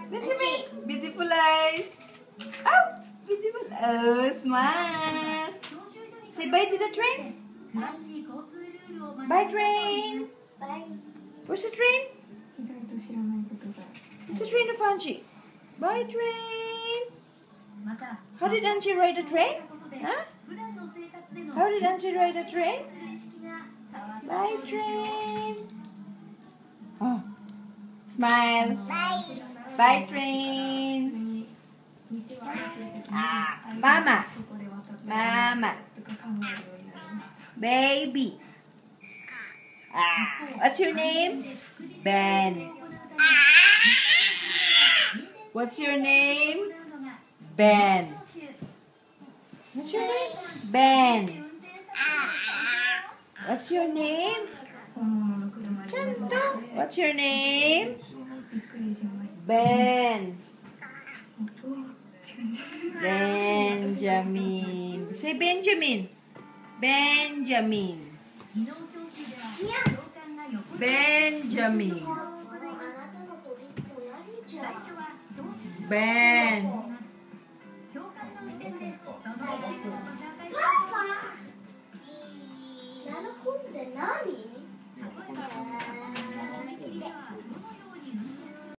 Benjamin, beautiful eyes. Oh, beautiful. Oh, smile. Say bye to the trains. Bye, train. Where's the train? It's the train of Angie. Bye, train. How did Angie ride the train? Huh? How did Angie ride the train? Bye, train. Oh, smile. Bye, train. Mama. Mama. Baby. What's your name? Ben. What's your name? Ben. What's your name? Ben. What's your name? Chanto. What's your name? Ben. Benjamin. Say Benjamin. Benjamin. Benjamin. Ben.